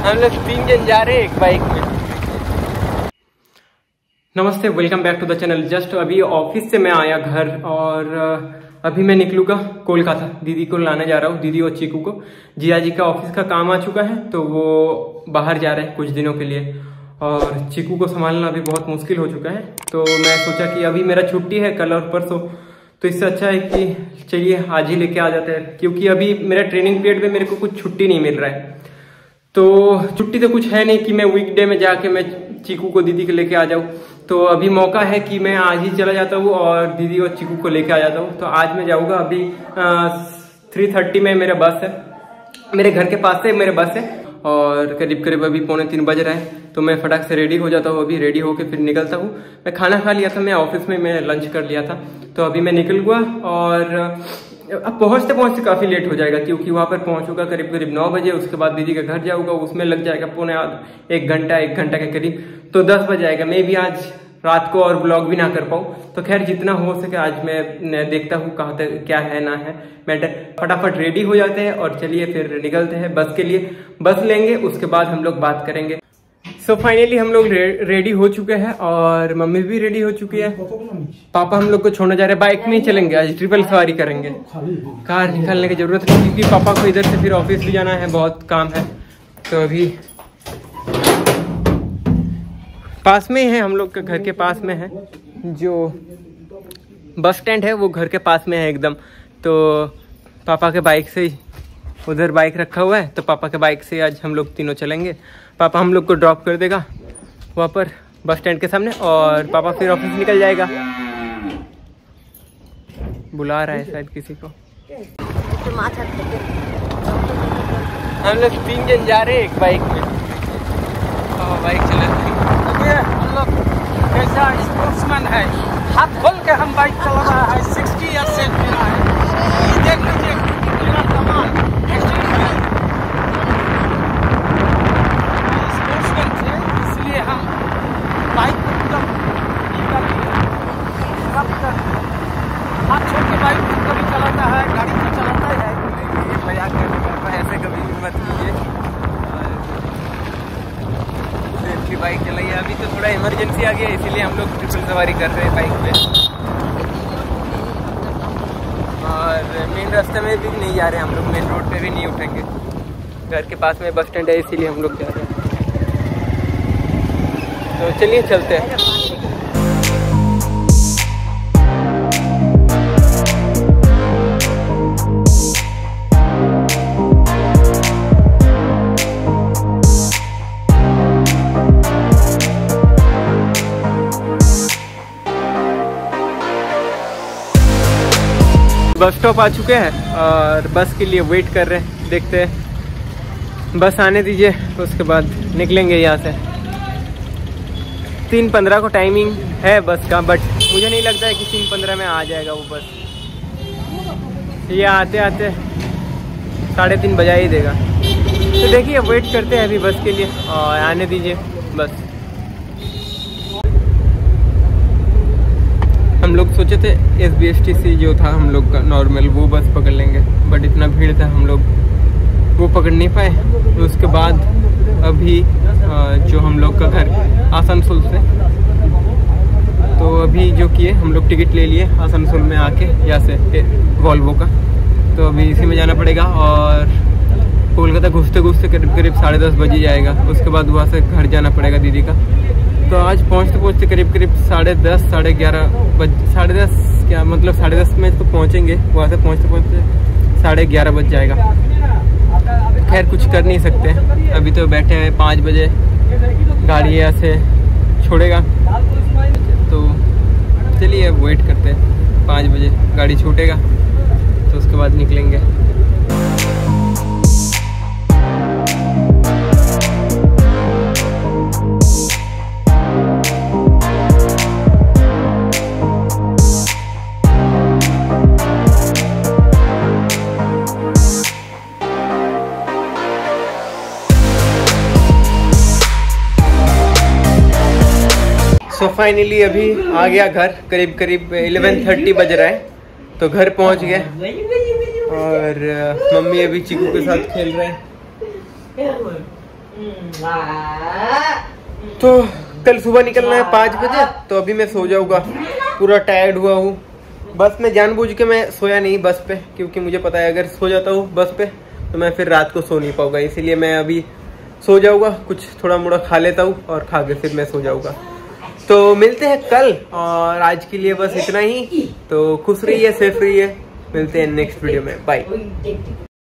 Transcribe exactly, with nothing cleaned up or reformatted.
हम लोग तीन जन जा रहे हैं एक बाइक में। नमस्ते, welcome back to the channel. Just अभी ऑफिस से मैं आया घर और अभी मैं निकलूंगा कोलकाता। दीदी को लाने जा रहा हूँ, दीदी और चीकू को। जिया जी का ऑफिस का काम आ चुका है तो वो बाहर जा रहे हैं कुछ दिनों के लिए और चीकू को संभालना अभी बहुत मुश्किल हो चुका है। तो मैं सोचा कि अभी मेरा छुट्टी है कल और परसों, तो इससे अच्छा है कि चलिए आज ही लेके आ जाते हैं, क्योंकि अभी मेरा ट्रेनिंग पीरियड में मेरे को कुछ छुट्टी नहीं मिल रहा है। तो छुट्टी तो कुछ है नहीं कि मैं वीकडे में जाके मैं चीकू को दीदी को लेके आ जाऊँ। तो अभी मौका है कि मैं आज ही चला जाता हूँ और दीदी और चीकू को लेके आ जाता हूँ। तो आज मैं जाऊँगा। अभी थ्री थर्टी में मेरा बस है, मेरे घर के पास से मेरे बस है और करीब करीब अभी पौने तीन बज रहा है। तो मैं फटाक से रेडी हो जाता हूँ। अभी रेडी होके फिर निकलता हूँ। मैं खाना खा लिया था, मैं ऑफिस में मैं लंच कर लिया था, तो अभी मैं निकल गया और अब पहुंचते पहुंचते काफी लेट हो जाएगा, क्योंकि वहां पर पहुंचूंगा करीब करीब नौ बजे। उसके बाद दीदी के घर जाऊंगा, उसमें लग जाएगा पौने एक घंटा एक घंटा के करीब, तो दस बज जाएगा। मैं भी आज रात को और ब्लॉग भी ना कर पाऊँ। तो खैर जितना हो सके आज मैं देखता हूँ कहाँ तक क्या है ना है मैटर। फटाफट रेडी हो जाते हैं और चलिए फिर निकलते हैं बस के लिए। बस लेंगे, उसके बाद हम लोग बात करेंगे। सो so फाइनली हम लोग रे, रेडी हो चुके हैं और मम्मी भी रेडी हो चुकी है। पापा हम लोग को छोड़ने जा रहे हैं, बाइक में ही चलेंगे आज, ट्रिपल सवारी करेंगे। कार निकालने की जरूरत नहीं, क्योंकि पापा को इधर से फिर ऑफिस भी जाना है, बहुत काम है। तो अभी पास में ही है, हम लोग के घर के पास में है, जो बस स्टैंड है वो घर के पास में है एकदम। तो पापा के बाइक से ही, उधर बाइक रखा हुआ है, तो पापा के बाइक से आज हम लोग तीनों चलेंगे। पापा हम लोग को ड्रॉप कर देगा वहाँ पर बस स्टैंड के सामने और पापा फिर ऑफिस निकल जाएगा। बुला रहा है शायद किसी को। हम लोग तीन जन जा रहे हैं एक बाइक में। बाइक चलाते हम लोग कैसा स्पोर्ट्समैन है, हाथ खोल के हम बाइक चला रहा है। सिक्सटी ईयर से मेरा है, ये देख लीजिए मेरा कमाल। स्पोर्ट्समैन थे, इसलिए हम बाइक को एकदम हाथ छोड़ के बाइक कभी चलाता है, गाड़ी को चलाता है। ये मजाक करने का, ऐसे कभी भी मत कीजिए। बाइक चलाई है, अभी तो थोड़ा इमरजेंसी आ गया, इसीलिए हम लोग ट्रिपल सवारी कर रहे हैं बाइक पे। और मेन रास्ते में भी नहीं जा रहे हैं हम लोग, मेन रोड पे भी नहीं उठेंगे। घर के पास में बस स्टैंड है, इसीलिए हम लोग जा रहे हैं। तो चलिए चलते हैं। बस स्टॉप आ चुके हैं और बस के लिए वेट कर रहे हैं। देखते हैं, बस आने दीजिए, उसके बाद निकलेंगे यहाँ से। तीन पंद्रह को टाइमिंग है बस का, बट मुझे नहीं लगता है कि तीन पंद्रह में आ जाएगा वो बस। ये आते आते साढ़े तीन बजा ही देगा। तो देखिए वेट करते हैं अभी बस के लिए और आने दीजिए बस। हम लोग सोचे थे S B S T C जो था हम लोग का नॉर्मल, वो बस पकड़ लेंगे, बट इतना भीड़ था हम लोग वो पकड़ नहीं पाए। तो उसके बाद अभी जो हम लोग का घर आसनसोल से, तो अभी जो किए हम लोग टिकट ले लिए आसनसोल में आके, यहाँ से वॉल्वो का। तो अभी इसी में जाना पड़ेगा और कोलकाता घुसते घुसते करीब करीब साढ़े दस बजे जाएगा। उसके बाद वहाँ से घर जाना पड़ेगा दीदी का। तो आज पहुँचते पहुँचते करीब करीब साढ़े दस साढ़े ग्यारह बज साढ़े दस क्या मतलब साढ़े दस में तो पहुँचेंगे, वहाँ से पहुँचते पहुँचते साढ़े ग्यारह बज जाएगा। खैर कुछ कर नहीं सकते, अभी तो बैठे हैं। पाँच बजे गाड़ी यहाँ से छोड़ेगा, तो चलिए वेट करते हैं। पाँच बजे गाड़ी छूटेगा तो उसके बाद निकलेंगे। सो so फाइनली अभी आ गया घर, करीब करीब ग्यारह तीस बज रहा है, तो घर पहुंच गए। और मम्मी अभी चीकू के साथ खेल रहे हैं। तो कल सुबह निकलना है पाँच बजे, तो अभी मैं सो जाऊंगा, पूरा टायर्ड हुआ हूँ। बस में जानबूझ के मैं सोया नहीं बस पे, क्योंकि मुझे पता है अगर सो जाता हूँ बस पे तो मैं फिर रात को सो नहीं पाऊंगा, इसीलिए मैं अभी सो जाऊंगा, कुछ थोड़ा मोड़ा खा लेता हूँ और खा के फिर मैं सो जाऊंगा। तो मिलते हैं कल, और आज के लिए बस इतना ही। तो खुश रहिए, सेफ रहिए, मिलते हैं नेक्स्ट वीडियो में, बाय।